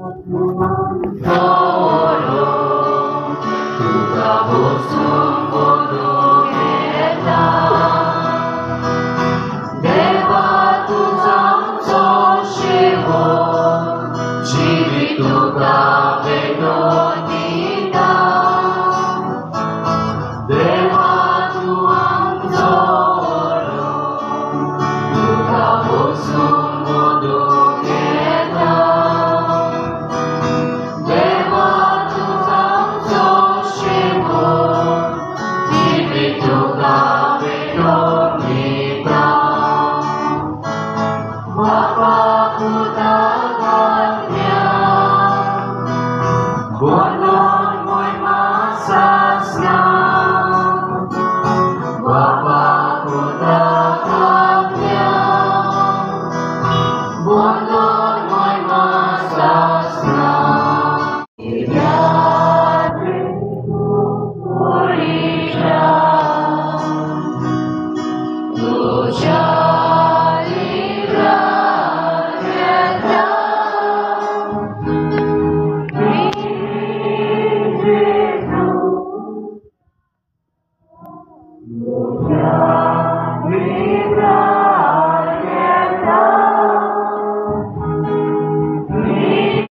Tolong Tuhan sungguh kita Dewa Tuhan sosiwo Ciri Tuhan bedonita Dewa Tuhan tolong Tuhan sungguh kita Dewa Tuhan sosiwo Ciri Tuhan bedonita Bapa Putakanya Bonon moy masasna Bapa Putakanya Bonon moy masasna Iyari Urisha Tujalira Yeah.